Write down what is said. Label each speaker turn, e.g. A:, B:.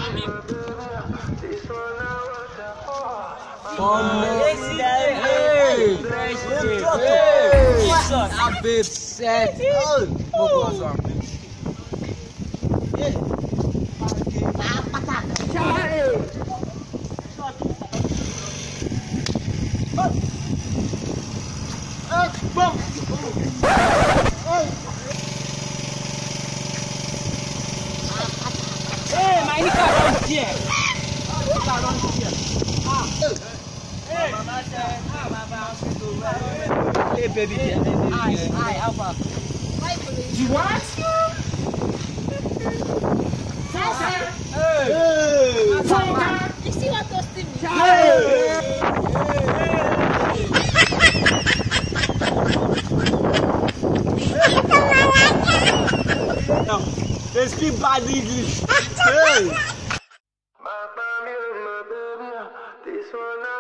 A: Babe said,
B: Ini karang dia. Karang dia. Mama said, Mama hey baby, hi, Alpha. You want you? Hey.
C: You see what those things mean?
A: No, they speak bad English. Hey.
D: This one